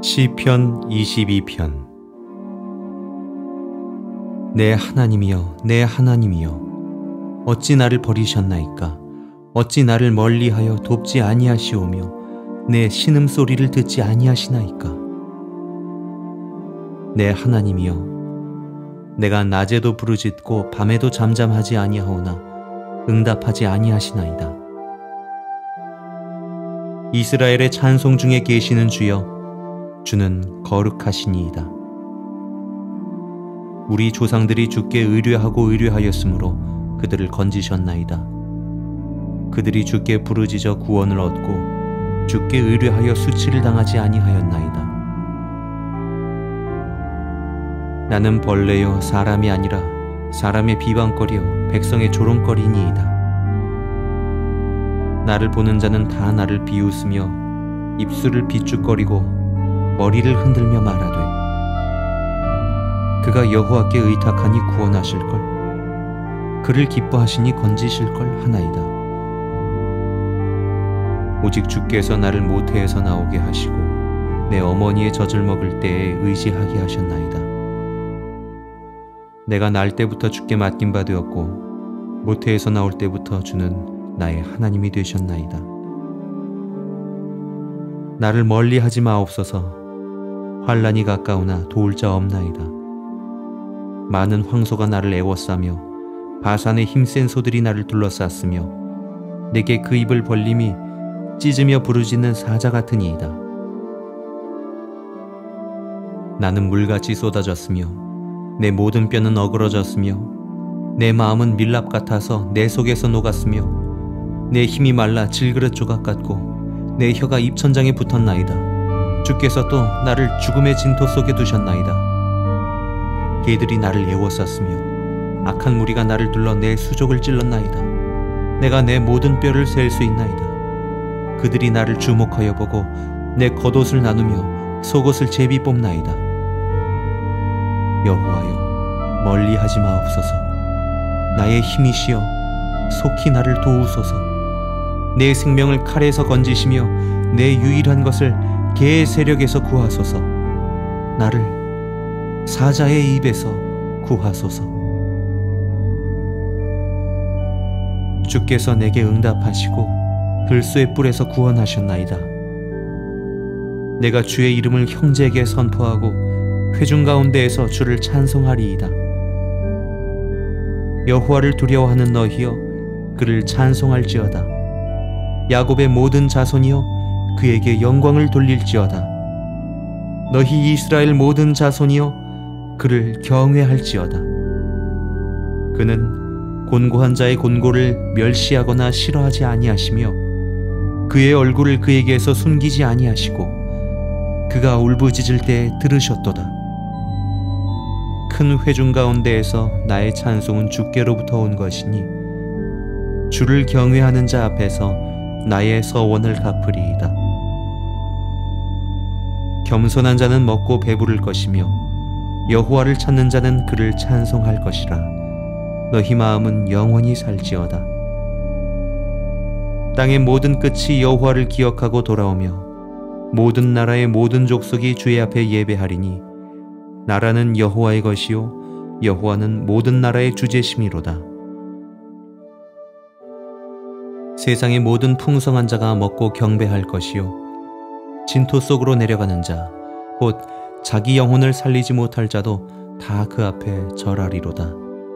시편 22편. 내 하나님이여, 내 하나님이여, 어찌 나를 버리셨나이까? 어찌 나를 멀리하여 돕지 아니하시오며 내 신음소리를 듣지 아니하시나이까? 내 하나님이여, 내가 낮에도 부르짖고 밤에도 잠잠하지 아니하오나 응답하지 아니하시나이다. 이스라엘의 찬송 중에 계시는 주여, 주는 거룩하시니이다. 우리 조상들이 주께 의뢰하고 의뢰하였으므로 그들을 건지셨나이다. 그들이 주께 부르짖어 구원을 얻고 주께 의뢰하여 수치를 당하지 아니하였나이다. 나는 벌레요 사람이 아니라 사람의 비방거리요 백성의 조롱거리니이다. 나를 보는 자는 다 나를 비웃으며 입술을 비죽거리고 머리를 흔들며 말하되, 그가 여호와께 의탁하니 구원하실걸, 그를 기뻐하시니 건지실걸 하나이다. 오직 주께서 나를 모태에서 나오게 하시고 내 어머니의 젖을 먹을 때에 의지하게 하셨나이다. 내가 날 때부터 주께 맡긴 바 되었고 모태에서 나올 때부터 주는 나의 하나님이 되셨나이다. 나를 멀리하지 마옵소서. 환난이 가까우나 도울 자 없나이다. 많은 황소가 나를 애워싸며 바산의 힘센 소들이 나를 둘러쌌으며 내게 그 입을 벌림이 찢으며 부르짖는 사자 같으니이다. 나는 물같이 쏟아졌으며 내 모든 뼈는 어그러졌으며 내 마음은 밀랍 같아서 내 속에서 녹았으며 내 힘이 말라 질그릇 조각 같고 내 혀가 입천장에 붙었나이다. 주께서 또 나를 죽음의 진토 속에 두셨나이다. 개들이 나를 애워쌌으며 악한 무리가 나를 둘러 내 수족을 찔렀나이다. 내가 내 모든 뼈를 셀 수 있나이다. 그들이 나를 주목하여 보고 내 겉옷을 나누며 속옷을 제비 뽑나이다. 여호와여, 멀리하지 마옵소서. 나의 힘이시여, 속히 나를 도우소서. 내 생명을 칼에서 건지시며 내 유일한 것을 개의 세력에서 구하소서. 나를 사자의 입에서 구하소서. 주께서 내게 응답하시고 들소의 뿔에서 구원하셨나이다. 내가 주의 이름을 형제에게 선포하고 회중 가운데에서 주를 찬송하리이다. 여호와를 두려워하는 너희여, 그를 찬송할지어다. 야곱의 모든 자손이여, 그에게 영광을 돌릴지어다. 너희 이스라엘 모든 자손이여, 그를 경외할지어다. 그는 곤고한 자의 곤고를 멸시하거나 싫어하지 아니하시며 그의 얼굴을 그에게서 숨기지 아니하시고 그가 울부짖을 때 들으셨도다. 큰 회중 가운데에서 나의 찬송은 주께로부터 온 것이니 주를 경외하는 자 앞에서 나의 서원을 갚으리이다. 겸손한 자는 먹고 배부를 것이며 여호와를 찾는 자는 그를 찬송할 것이라. 너희 마음은 영원히 살지어다. 땅의 모든 끝이 여호와를 기억하고 돌아오며 모든 나라의 모든 족속이 주의 앞에 예배하리니 나라는 여호와의 것이요 여호와는 모든 나라의 주제심이로다. 세상의 모든 풍성한 자가 먹고 경배할 것이요 진토 속으로 내려가는 자, 곧 자기 영혼을 살리지 못할 자도 다 그 앞에 절하리로다.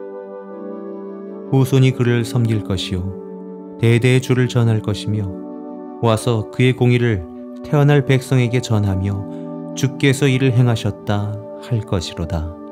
후손이 그를 섬길 것이요 대대의 주를 전할 것이며 와서 그의 공의를 태어날 백성에게 전하며 주께서 이를 행하셨다 할 것이로다.